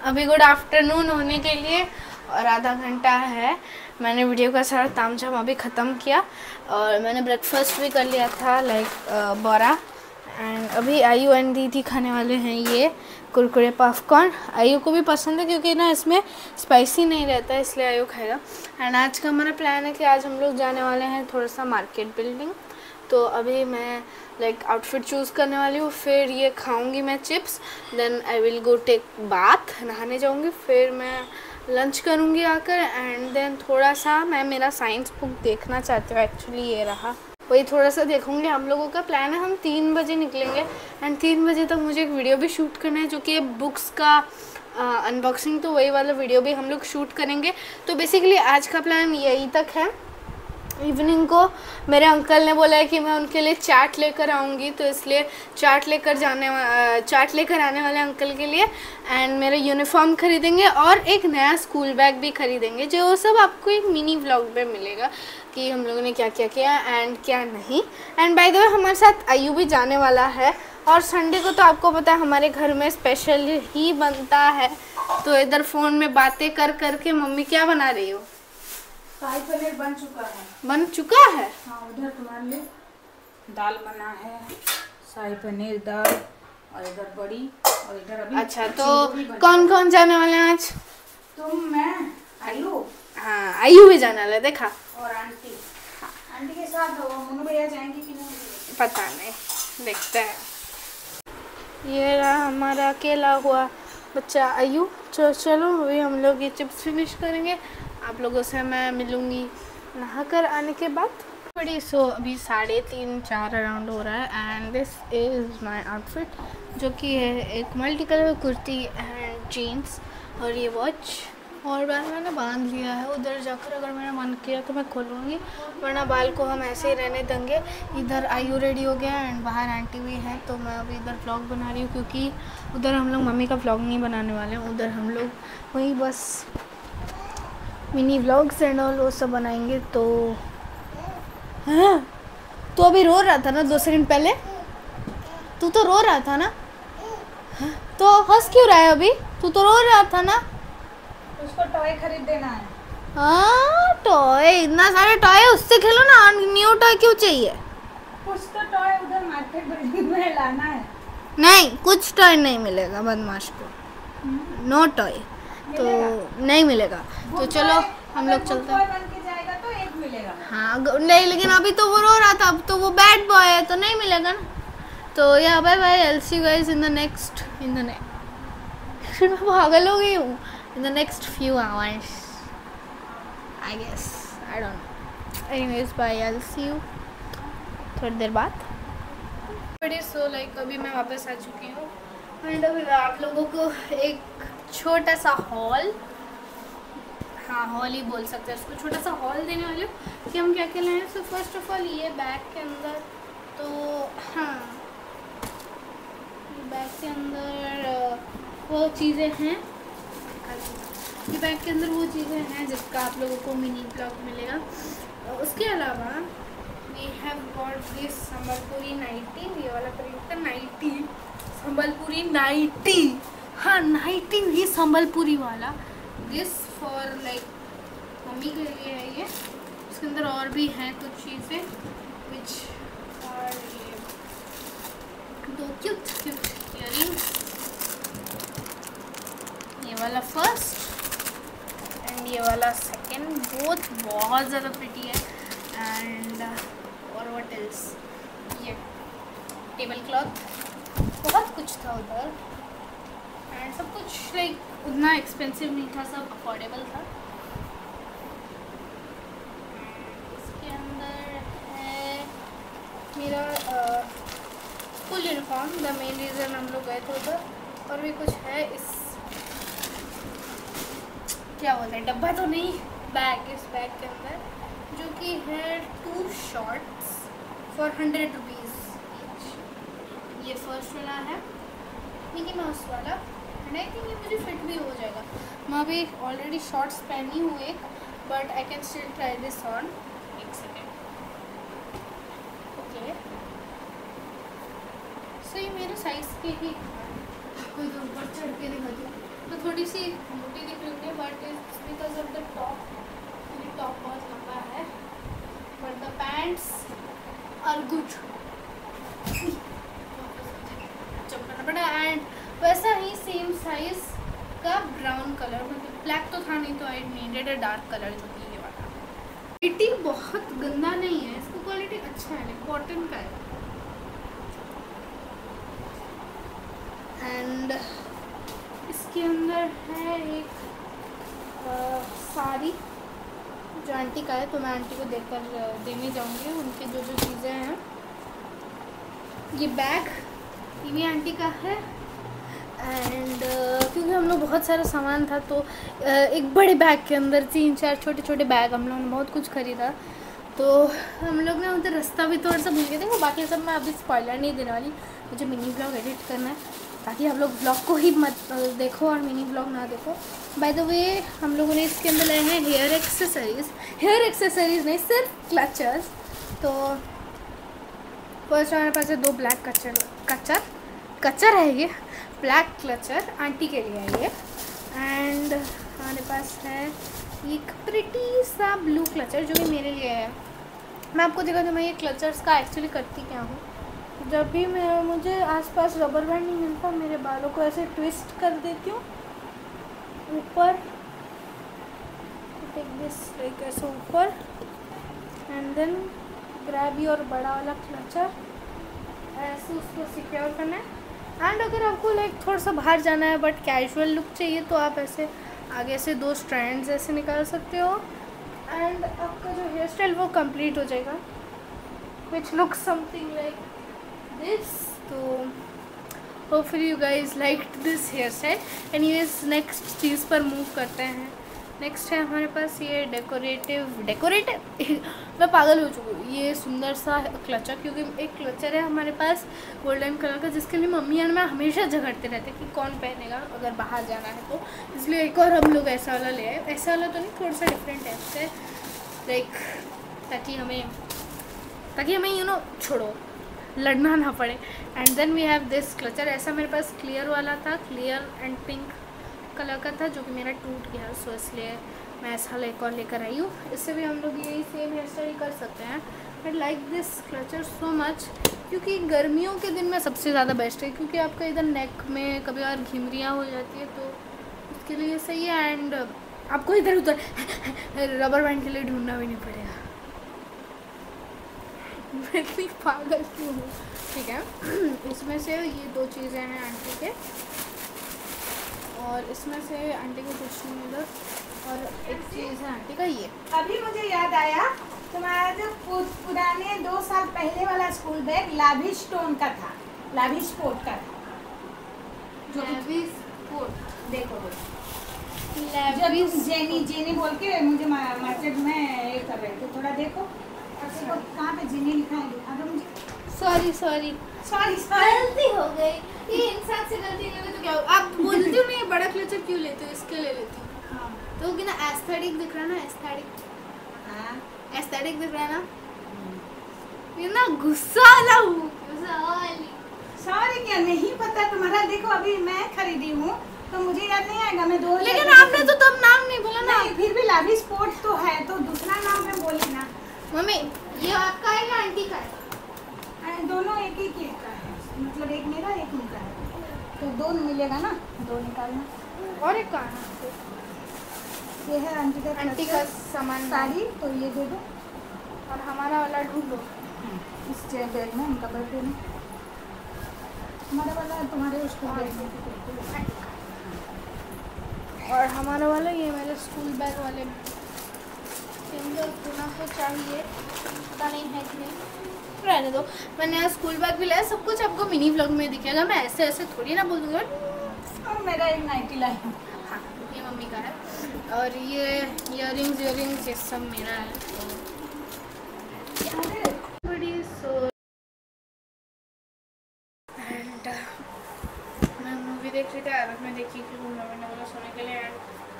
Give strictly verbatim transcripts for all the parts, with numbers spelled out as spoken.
अभी good afternoon होने के लिए और आधा घंटा है। मैंने वीडियो का सारा तामझाम अभी ख़त्म किया और मैंने ब्रेकफास्ट भी कर लिया था, लाइक बोरा। एंड अभी आयु एंड दीदी खाने वाले हैं ये कुरकुरे पॉपकॉर्न। आयु को भी पसंद है क्योंकि ना इसमें स्पाइसी नहीं रहता है, इसलिए आयु खाएगा। एंड आज का हमारा प्लान है कि आज हम लोग जाने वाले हैं थोड़ा सा मार्केट बिल्डिंग। तो अभी मैं लाइक आउटफिट चूज़ करने वाली हूँ, फिर ये खाऊंगी मैं chips, then I will go take bath, नहाने जाऊंगी, फिर मैं लंच करूंगी आकर। एंड देन थोड़ा सा मैं मेरा साइंस बुक देखना चाहती हूँ, एक्चुअली ये रहा, वही थोड़ा सा देखूंगी। हम लोगों का प्लान है हम तीन बजे निकलेंगे एंड तीन बजे तक मुझे एक वीडियो भी शूट करना है जो कि बुक्स का अनबॉक्सिंग, तो वही वाला वीडियो भी हम लोग शूट करेंगे। तो बेसिकली आज का प्लान यही तक है। इवनिंग को मेरे अंकल ने बोला है कि मैं उनके लिए चाट लेकर आऊँगी, तो इसलिए चाट लेकर जाने चाट लेकर आने वाले अंकल के लिए एंड मेरा यूनिफॉर्म खरीदेंगे और एक नया स्कूल बैग भी खरीदेंगे, जो सब आपको एक मिनी व्लॉग में मिलेगा कि हम लोगों ने क्या क्या किया एंड क्या नहीं। एंड बाय द वे हमारे साथ आयु भी जाने वाला है और संडे को तो आपको पता है हमारे घर में स्पेशल ही बनता है। तो इधर फ़ोन में बातें कर कर के मम्मी क्या बना रही हो? शाही पनीर बन चुका है। बन चुका है? हाँ, उधर तुम्हारे लिए दाल बना है, शाही पनीर दाल, और इधर बड़ी, और इधर अभी। अच्छा, तो कौन कौन जाने वाले हैं आज? तुम, मैं, आयु। हाँ, आयु भी जाने वाला है, देखा। और आंटी। हाँ, आंटी के साथ हो मम्मी भैया जाएंगे कि नहीं पता नहीं, देखते हैं। ये रहा हमारा अकेला हुआ बच्चा आयु। चलो चलो अभी हम लोग ये चिप्स फिनिश करेंगे, आप लोगों से मैं मिलूँगी नहाकर आने के बाद। बड़ी सो अभी साढ़े तीन चार अराउंड हो रहा है and this is my outfit, जो कि है एक multi colour kurti and jeans और ये वॉच, और बाल मैंने बांध लिया है। उधर जाकर अगर मेरा मन किया तो मैं खोलूँगी, वरना बाल को हम ऐसे ही रहने देंगे। इधर आयु रेडी हो गया एंड बाहर आंटी भी है, तो मैं अभी इधर व्लॉग बना रही हूँ क्योंकि उधर हम लोग मम्मी का व्लॉग नहीं बनाने वाले हैं। उधर हम लोग वही बस मिनी व्लॉग्स एंड ऑल वो सब बनाएंगे। तो हाँ, तो अभी रो रहा था ना दो सेकंड पहले, तू तो रो रहा था ना, हाँ? तो हंस क्यों रहा है अभी? तू तो रो रहा था ना। उसको टॉय खरीद देना है। हाँ, टॉय, इतना सारे टॉय है, उससे खेलो ना, न्यू टॉय क्यों चाहिए? कुछ तो टॉय उधर मार्केट बिल्डिंग में लाना है। नहीं, कुछ टॉय नहीं मिलेगा बदमाश को, नो टॉय तो नहीं मिलेगा। तो चलो हम लोग चलते हैं। बन के जाएगा तो एक मिलेगा। हाँ नहीं, लेकिन अभी तो वो रो रहा था, अब तो वो बैड बॉय है तो नहीं मिलेगा ना। तो या bye bye, I will see you guys in the next in the next मैं पागल हो गई हूँ, in the next few hours I guess, I don't know. Anyways bye, I will see you थोड़ी देर बाद। बड़ी सो लाइक अभी मैं वापस आ चुकी हूँ एंड अभी आप लोगों को एक छोटा सा हॉल, हाँ हॉल ही बोल सकते हैं उसको, छोटा सा हॉल देने वाले हूँ कि हम क्या क्या लाए हैं। सो फर्स्ट ऑफ ऑल ये बैग के अंदर, तो हाँ बैग के अंदर वो चीज़ें हैं, ये बैग के अंदर वो चीज़ें हैं जिसका आप लोगों को मिनी ब्लॉग मिलेगा। उसके अलावा we have got this Sambalpuri nightie, ये वाला प्रिंट का नाइटी, संबलपुरी नाइटी, हाँ नाइटी ये संबलपुरी वाला, दिस फॉर लाइक मम्मी के लिए है ये। इसके अंदर और भी हैं कुछ चीज़ें विच और ये दो क्यूट क्यूट इयरिंग्स, ये वाला फर्स्ट एंड ये वाला सेकेंड, बोथ बहुत ज़्यादा प्रिटी है। एंड और व्हाट एल्स, ये टेबल क्लॉथ, बहुत कुछ था उधर एंड सब कुछ लाइक उतना एक्सपेंसिव नहीं था, सब अफोर्डेबल था। इसके अंदर है मेरा school uniform, the main reason हम लोग गए थे उधर, और भी कुछ है इस क्या बोलते हैं, डब्बा तो नहीं, बैग, इस बैग के अंदर, जो कि है two shorts for hundred rupees each. ये फर्स्ट वाला है मिकी माउस वाला एंड आई थिंक ये मुझे फिट भी हो जाएगा। मैं अभी ऑलरेडी शॉर्ट्स पहनी हूँ एक, but I can still try this on. एक सेकेंड, ओके सो ये मेरे साइज़ के ही, कोई तो ऊपर चढ़ के दिखा दो। तो थोड़ी सी मोटी दिख रही है, but it's because of the top. मेरी टॉप बहुत लंबा है, but the pants are good. चपकना पड़ा। एंड वैसा ही सेम साइज का ब्राउन कलर, मतलब ब्लैक तो था नहीं तो I needed a dark colour, जो कि ये वाला। क्वालिटी बहुत गंदा नहीं है, इसका क्वालिटी अच्छा है, लाइक कॉटन का है। एंड इसके अंदर है एक आ, साड़ी जो आंटी का है, तो मैं आंटी को देकर देने जाऊंगी उनके जो जो चीज़ें हैं। ये बैग ये भी आंटी का है। एंड uh, क्योंकि हम लोग बहुत सारा सामान था, तो uh, एक बड़े बैग के अंदर तीन चार छोटे छोटे बैग हम लोगों ने बहुत कुछ ख़रीदा, तो हम लोग ने उधर रास्ता भी थोड़ा सा भूल गए थे। बाकी सब मैं अभी स्पॉइलर नहीं देने वाली, मुझे मिनी ब्लॉग एडिट करना है, ताकि हम लोग ब्लॉग को ही मत देखो और मिनी ब्लॉग ना देखो। बाय द वे, हम लोगों ने इसके अंदर लाए हैं हेयर एक्सेसरीज़ हेयर एक्सेसरीज़ नहीं, सिर्फ क्लचर्स। तो फर्स्ट हमारे पास है दो ब्लैक कचर कचर कचर है ये ब्लैक क्लचर, आंटी के लिए है ये। एंड हमारे पास है एक प्रिटी सा ब्लू क्लचर जो कि मेरे लिए है। मैं आपको दिखा दूँ मैं ये क्लचर्स का एक्चुअली करती क्या हूँ। जब भी मैं मुझे आसपास रबर बैंड नहीं मिलता, मेरे बालों को ऐसे ट्विस्ट कर देती हूँ ऊपर, टेक दिस लाइक ऐसे ऊपर, एंड देन ग्रैब योर बड़ा वाला क्लचर, ऐसे उसको सिक्योर करना है। एंड अगर आपको लाइक थोड़ा सा बाहर जाना है बट कैजुअल लुक चाहिए, तो आप ऐसे आगे से दो स्ट्रैंड्स ऐसे निकाल सकते हो, एंड आपका जो हेयर स्टाइल वो कंप्लीट हो जाएगा, which look something like this. तो hopefully you guys liked this hair style. Anyways next चीज़ पर मूव करते हैं। नेक्स्ट है हमारे पास ये डेकोरेटिव डेकोरेटिव मैं पागल हो चुकी हूँ, ये सुंदर सा क्लचर, क्योंकि एक क्लचर है हमारे पास गोल्डन कलर का, जिसके लिए मम्मी और मैं हमेशा झगड़ते रहते कि कौन पहनेगा अगर बाहर जाना है तो, इसलिए एक और हम लोग ऐसा वाला ले आए। ऐसा वाला तो नहीं, थोड़ा सा डिफरेंट टाइप से, लाइक ताकि हमें ताकि हमें यू नो छोड़ो लड़ना ना पड़े। And then we have this clutcher. ऐसा मेरे पास क्लियर वाला था, क्लियर एंड पिंक कलर का था, जो कि मेरा टूट गया, सो इसलिए मैं ऐसा एक और लेकर आई हूँ। इससे भी हम लोग यही सेम हेयर स्टाइल कर सकते हैं। But like this clutcher so much, क्योंकि गर्मियों के दिन में सबसे ज़्यादा बेस्ट है, क्योंकि आपका इधर नेक में कभी और घिमरियाँ हो जाती है, तो उसके लिए सही है। एंड आपको इधर उधर रबर बैंड के लिए ढूंढना भी नहीं पड़ेगा। मैं इतनी पागल क्यों हूँ। ठीक है, इसमें से ये दो चीज़ें हैं आंटी के, और इसमें से आंटी को कुछ नहीं मिला, और एक चीज़ है आंटी का ये। अभी मुझे याद आया, तुम्हारा जो पुराने दो साल पहले वाला स्कूल बैग लाविश टोन का था, लाविश स्पोर्ट का था, जो लाविश स्पोर्ट, देखो लाविश जेनी जेनी बोल के मुझे मार्केट में ये कर रहे थे, थोड़ा देखो। अच्छा, कहाँ पे जेनी लिखा है, दिखा दो मुझे। सॉरी सॉरी सॉरी गलती हो गई, ये इंसान से गलती नहीं हुई तो क्या हो। आप बोलती हो मैं बड़ा क्लचर क्यों लेती हूँ, इसके ले लेती हूँ। हाँ, तो कि ना एस्थेटिक दिख रहा है ना, एस्थेटिक हाँ, एस्थेटिक दिख रहा है ना, ये ना गुस्सा वाला हूँ, गुस्सा वाली। सॉरी क्या नहीं पता तुम्हारा। देखो अभी मैं खरीदी हूँ तो मुझे याद नहीं आएगा, मैं दो, लेकिन आपने तो तब नाम नहीं बोला ना। नहीं, फिर भी लाविश स्पोर्ट तो है, तो दूसरा नाम मैं बोली ना। मम्मी ये आपका है या आंटी का है? दोनों एक ही केक का है, मतलब एक मेरा एक उनका है, तो दो मिलेगा ना, दो निकालना। और एक कहाँ है? ये है आंटी का आंटी का सामान साड़ी, तो ये दे दो, और हमारा वाला ढूंढो इस बैग में, उनका बर्थडे में। हमारा वाला तुम्हारे उसको बैग में, और हमारा वाला ये मेरे स्कूल बैग वाले में सिंगल होना तो चाहिए, पता नहीं है कि नहीं, रहने दो। मैंने यहाँ स्कूल बैग भी लाया, सब कुछ आपको मिनी व्लॉग में दिखेगा, मैं ऐसे ऐसे थोड़ी ना बोल दूँगा। और मेरा एक नाइटी लाई हूँ, हाँ ये मम्मी का है, और ये इयरिंग्स इयरिंग्स ये सब मेरा है। बड़ी सो एंड मैं मूवी देख रही थी, आरत में देखी थी, मम्मी ने बोला सोने के लिए।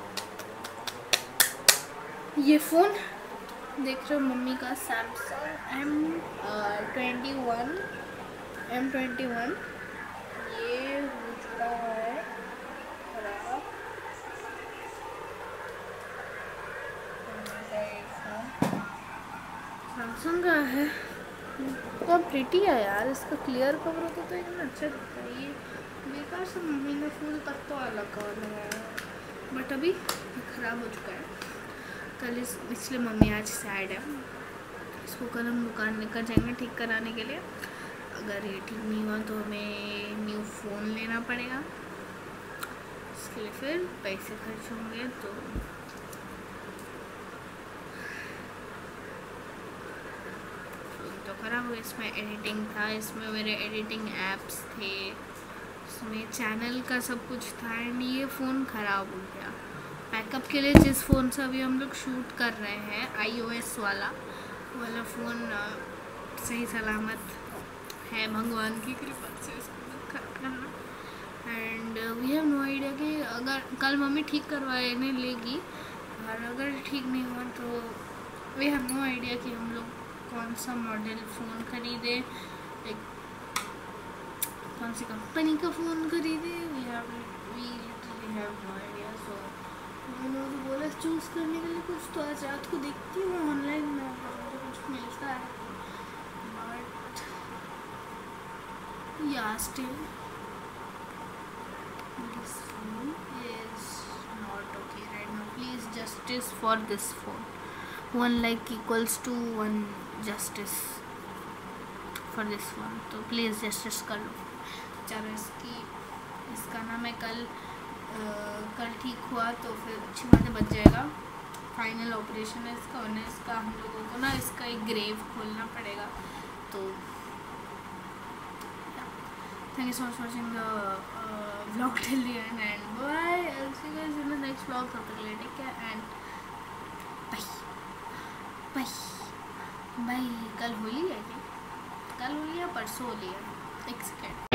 ये फ़ोन देख रहे हो मम्मी का, Samsung M twenty one M twenty one ये हो चुका है खराब। सैमसंग का है तो प्रिटी है यार, इसका क्लियर कवर होता तो एकदम अच्छा दिखता है। ये बेकार से मम्मी ने फूल तक तो अलग कवर लगाया, बट अभी ख़राब हो चुका है। कल इस इसलिए मम्मी आज सैड है। इसको कल हम दुकान लेकर जाएंगे ठीक कराने के लिए। अगर ये ठीक नहीं हुआ तो हमें न्यू फ़ोन लेना पड़ेगा, इसके लिए फिर पैसे खर्च होंगे। तो तो खराब हो गया। इसमें एडिटिंग था, इसमें मेरे एडिटिंग एप्स थे, इसमें चैनल का सब कुछ था, एंड ये फ़ोन ख़राब हो गया। बैकअप के लिए जिस फ़ोन से अभी हम लोग शूट कर रहे हैं, आईओएस वाला वाला फ़ोन सही सलामत है, भगवान की कृपा से उसको खराब करना। And we have no idea कि अगर कल मम्मी ठीक करवाने लेगी और अगर ठीक नहीं हुआ तो वी हैव नो आइडिया कि हम लोग कौन सा मॉडल फ़ोन खरीदे, एक कौन सी कंपनी का फ़ोन खरीदे। We have we literally have no idea. So मैंने तो बोला चूज़ करने के लिए कुछ तो आज रात को देखती हूँ ऑनलाइन में मुझे कुछ मिलता है, बट या still this phone is not okay right now. Please justice for this phone, one like equals to one justice for this one. तो प्लीज़ जस्टिस कर लो। चलो इसकी इसका ना मैं कल आ, कल ठीक हुआ तो फिर अच्छी बातें बच जाएगा। फाइनल ऑपरेशन है इसका, और इसका हम लोगों को ना इसका एक ग्रेव खोलना पड़ेगा। तो thank you so much for watching the vlog till the end and bye. I see you guys in the next vlog. तब तक के लिए take care and bye bye bye. कल होली है क्या? कल होली या परसों होली है? एक सेकेंड।